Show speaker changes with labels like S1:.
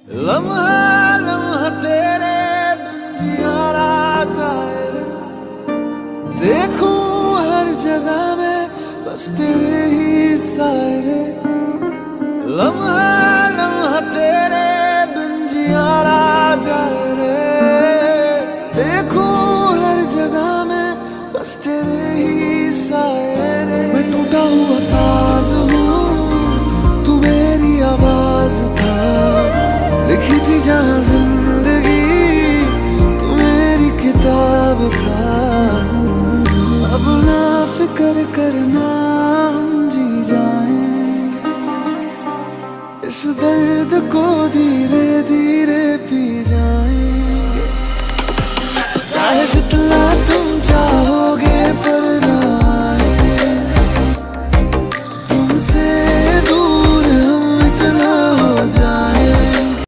S1: लम्हा लम्हा तेरे बिन जियारा जाए रे, देखूं हर जगह में बस तेरे ही साए रे। लम्हा लम्हा तेरे बिन जियारा जाए रे, देखूं हर जगह में बस तेरे ही साए रे। मैं टूटा हुआ साज हूँ, तू मेरी आवाज था, लिखी थी जहाँ